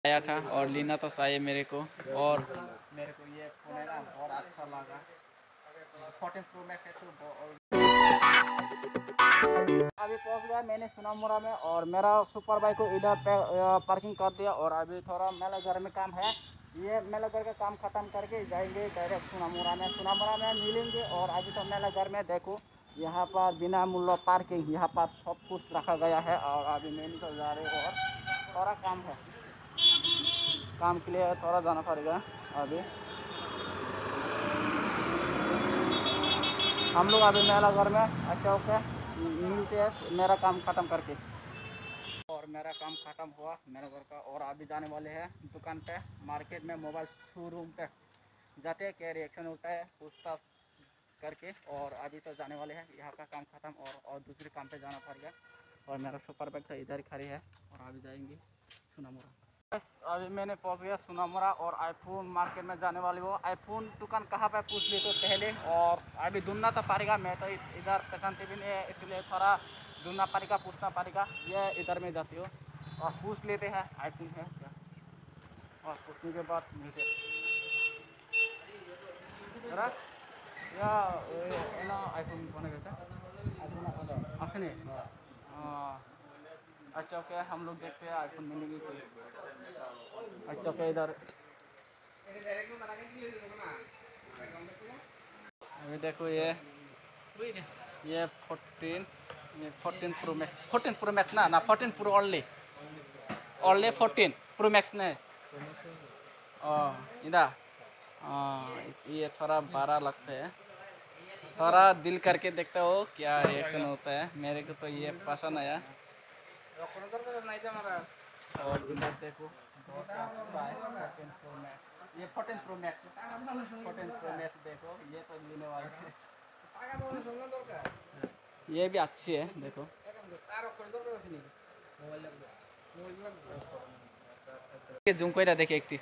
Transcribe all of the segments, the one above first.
आया था और लेना तो चाहिए मेरे को। और मेरे को ये फ़ोन है ना बहुत अच्छा लगा। 14 प्रो मैक्स है अभी पहुंच गया मैंने सोनामुरा में और मेरा सुपर बाइक को इधर पे पार्किंग कर दिया। और अभी थोड़ा मेला घर में काम है, ये मेला घर का काम ख़त्म करके जाएंगे डायरेक्ट सोनामुरा में मिलेंगे। और अभी तो मेला घर में देखो यहाँ पर बिना मूल्य पार्किंग यहाँ पर सब कुछ रखा गया है। और अभी मैंने तो जा रहे और थोड़ा काम है, काम के लिए थोड़ा जाना पड़ेगा। अभी हम लोग अभी मेला घर में अच्छा ओके मिलते हैं मेरा काम ख़त्म करके। और मेरा काम ख़त्म हुआ मेरा घर का और अभी जाने वाले हैं दुकान पे, मार्केट में मोबाइल शोरूम पे जाते हैं, क्या रिएक्शन होता है पूछताछ करके। और अभी तो जाने वाले हैं, यहाँ का काम ख़त्म और दूसरे काम पे जाना पड़ेगा। और मेरा सुपर बाइक तो इधर ही खड़ी है और अभी जाएंगे सोनामुरा। बस अभी मैंने पहुंच गया सोनामुरा और आईफोन मार्केट में जाने वाली हो। आईफोन दुकान कहाँ पे पूछ ली तो पहले, और अभी ढूंढना तो पड़ेगा, मैं तो इधर पहचानती भी नहीं है इसलिए थोड़ा ढूंढना पड़ेगा, पूछना पड़ेगा। ये इधर में जाती हो और पूछ लेते हैं आईफोन है क्या, और पूछने के बाद मिलते या ना आईफोन बने गए आसने। अच्छा ओके हम लोग देखते हैं आईफोन मिलेगी कोई। अच्छा ओके इधर अभी देखो ये 14 ये 14 प्रो मैक्स, 14 प्रो मैक्स ना 14 प्रो ओनली 14 प्रो मैक्स ने इधर ये थोड़ा बड़ा लगता है, थोड़ा दिल करके देखता हो क्या रिएक्शन होता है। मेरे को तो ये पसंद आया। और इधर देखो बहुत अच्छा है 14 प्रो मैक्स, ये 14 प्रो मैक्स 14 प्रो मैक्स देखो ये तो लेने वाले हैं। ये भी अच्छी है देखो। जूम कोई देखे एक थी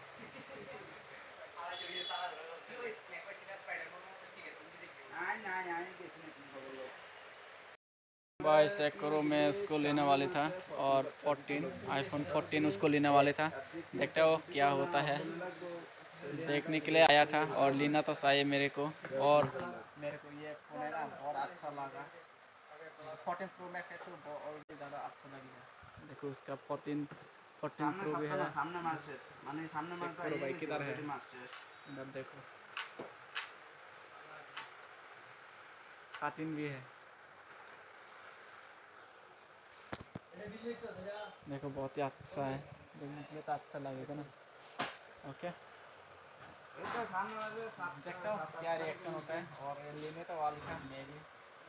भाई चेक करो, मैं उसको लेने वाले था और 14 आईफोन 14 उसको लेने वाले था। देखते हो क्या होता है, देखने के लिए आया था और लेना तो चाहिए मेरे को। और मेरे को ये फ़ोन है ना बहुत अच्छा लगा। 14 प्रो मैक्स है तो और भी ज़्यादा अच्छा लगेगा। देखो उसका 14 प्रो भी है, सामने भाई किधर है, इधर देखो 13 भी है। देखो बहुत ही अच्छा है, देखने के लिए तो अच्छा लगेगा ना। ओके देखता हूँ क्या रिएक्शन होता है। और लेने तो वाले था मैं भी,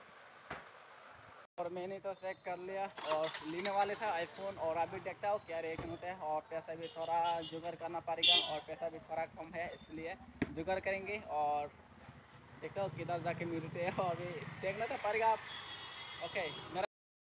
और मैंने तो चेक कर लिया और लेने वाले था आईफोन। और अभी देखता हूँ क्या रिएक्शन होता है। और पैसा भी थोड़ा जुगाड़ करना पड़ेगा और पैसा भी थोड़ा कम है इसलिए जुगाड़ करेंगे और देखता हूँ किधर जाके मिलते हैं। और अभी देखना तो पड़ेगा। ओके मेरा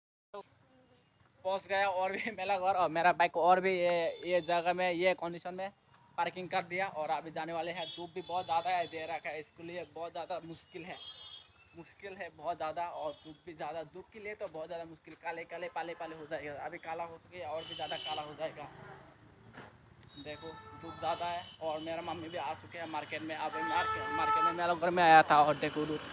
पहुंच गया और भी मेरा घर और मेरा बाइक और भी ये जगह में ये कंडीशन में पार्किंग कर दिया। और अभी जाने वाले हैं। धूप भी बहुत ज़्यादा है दे रखा है, इसके लिए बहुत ज़्यादा मुश्किल है बहुत ज़्यादा। और धूप भी ज़्यादा, धूप के लिए तो बहुत ज़्यादा मुश्किल, काले काले पाले पाले हो जाएगा। अभी काला हो चुके और भी ज़्यादा काला हो जाएगा। देखो धूप ज़्यादा है और मेरा मम्मी भी आ चुके हैं मार्केट में। अभी मार्केट में मेरा घर में आया था और देखो धूप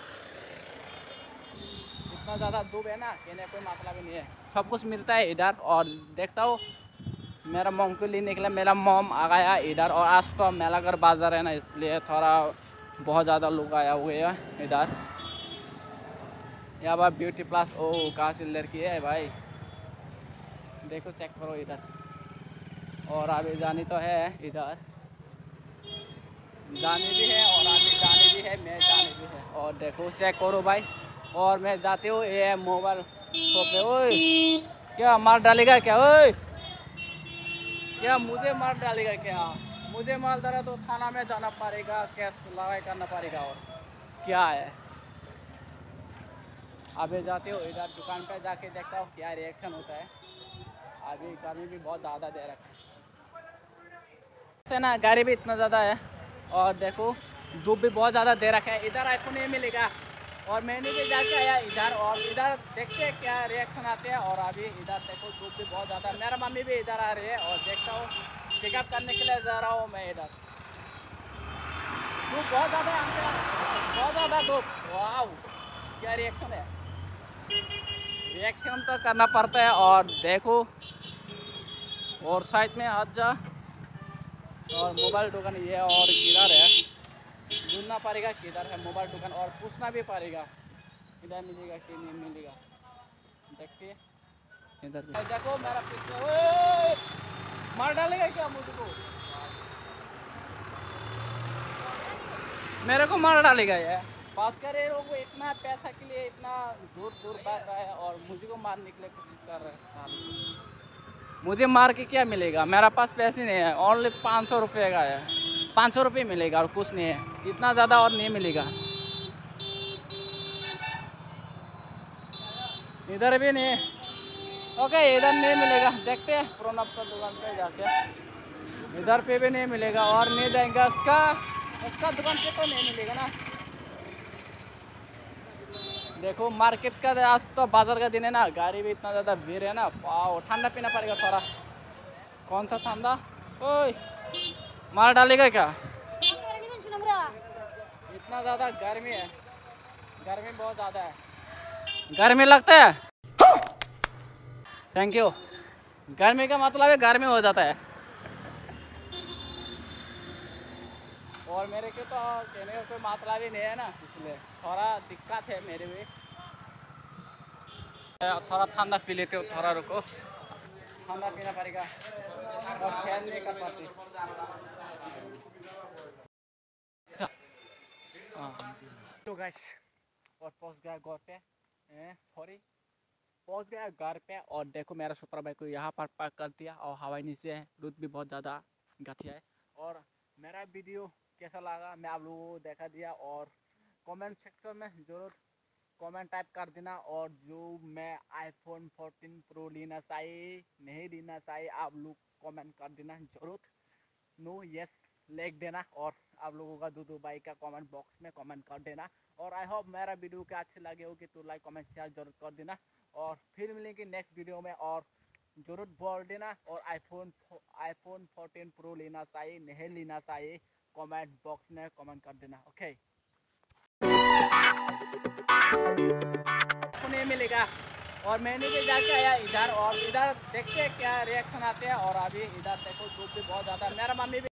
इतना ज़्यादा धूप है ना, कहने कोई मतलब ही नहीं है। सब कुछ मिलता है इधर। और देखता हूँ मेरा मॉम को लेने के लिए मेरा मॉम आ गया इधर। और आज तो मेला घर बाज़ार है ना इसलिए थोड़ा बहुत ज़्यादा लोग आया हुए हैं इधर। यहाँ पर ब्यूटी प्लस ओ कहाँ से लड़की है भाई, देखो चेक करो इधर। और अभी जानी तो है इधर, जाने भी है और अभी जाने भी है, मैं जाने भी है। और देखो चेक करो भाई। और मैं जाते हो ये मोबाइल शॉप पे। ओए क्या मार डालेगा क्या, ओए क्या मुझे मार डालेगा क्या, मुझे मार डाला तो थाना में जाना पड़ेगा, केस लड़ाई करना पड़ेगा। और क्या है अभी जाते हो इधर दुकान पे जाके देखता हूँ क्या रिएक्शन होता है। अभी गर्मी भी बहुत ज़्यादा दे रखा है ना, गाड़ी भी इतना ज़्यादा है। और देखो धूप भी बहुत ज़्यादा दे रखा है। इधर आईफोन नहीं मिलेगा और मैंने भी जाके आया इधर। और इधर देखते हैं क्या रिएक्शन आते हैं। और अभी इधर देखो धूप भी बहुत ज़्यादा, मेरा मम्मी भी इधर आ रही है और देखता हूँ पिकअप करने के लिए जा रहा हूँ मैं इधर। धूप बहुत ज़्यादा है हमसे, बहुत ज़्यादा धूप। वाह, क्या रिएक्शन है, रिएक्शन तो करना पड़ता है। और देखो, और साइड में हाथ जा, और मोबाइल दुकान ये और किधर है, ढूंढना पड़ेगा किधर है मोबाइल दुकान, और पूछना भी पड़ेगा इधर मिलेगा कि नहीं मिलेगा। देखिए इधर भी देखो, मेरा पीछे मार डालेगा क्या मुझको, मेरे को मार डालेगा यार। बात कर रहे लोग इतना पैसा के लिए इतना दूर दूर भाग रहा है और मुझको मारने के लिए कोशिश कर रहा है। मुझे मार के क्या मिलेगा, मेरा पास पैसे नहीं है, ओनली 500 रुपये का है। 500 रुपये मिलेगा और कुछ नहीं है, इतना ज़्यादा और नहीं मिलेगा। इधर भी नहीं, ओके इधर नहीं मिलेगा। देखते हैं प्रोनब का दुकान पे जाके, इधर पे भी नहीं मिलेगा और नहीं देंगे उसका दुकान पे तो नहीं मिलेगा ना। देखो मार्केट का आज तो बाजार का दिन है ना, गाड़ी भी इतना ज़्यादा भीड़ है ना। वाह, ठंडा पीना पड़ेगा थोड़ा। कौन सा ठंडा, ओए मार डालेगा क्या, इतना ज़्यादा गर्मी है, गर्मी बहुत ज़्यादा है, गर्मी लगता है। Thank you. गर्मी का मतलब है गर्मी हो जाता है। और मेरे को तो कहने का कोई मतलब ही नहीं है ना, इसलिए थोड़ा दिक्कत है मेरे भी। थोड़ा ठंडा पी लेते हो, थोड़ा रुको, ठंडा पीना पड़ेगा और शेयर नहीं कर पाते। तो गाइस, और पहुंच गया घर पे, सॉरी पहुंच गया घर पे। और देखो मेरा सुपर बाइक को यहाँ पर पार्क कर दिया और हवाई नीचे है, दूध भी बहुत ज़्यादा घटिया है। और मेरा वीडियो कैसा लगा मैं आप लोगों को देखा दिया, और कमेंट सेक्शन में ज़रूर कमेंट टाइप कर देना। और जो मैं iPhone 14 Pro लेना चाहिए नहीं लेना चाहिए, आप लोग कमेंट कर देना जरूर, नो यस लिख देना। और आप लोगों का दूधू भाई का कमेंट बॉक्स में कमेंट कर देना। और आई होप मेरा वीडियो के अच्छे लगे होगी तो लाइक कमेंट शेयर जरूर कर देना। और फिर मिलेंगे नेक्स्ट वीडियो में, और जरूर बोल देना। और iPhone 14 Pro लेना चाहिए नहीं लेना चाहिए, कमेंट बॉक्स में कमेंट कर देना। ओके, नहीं मिलेगा। और मैंने भी जाके आया इधर, और इधर देखते हैं क्या रिएक्शन आते हैं। और अभी इधर देखो धूप भी बहुत ज़्यादा, मेरा मम्मी भी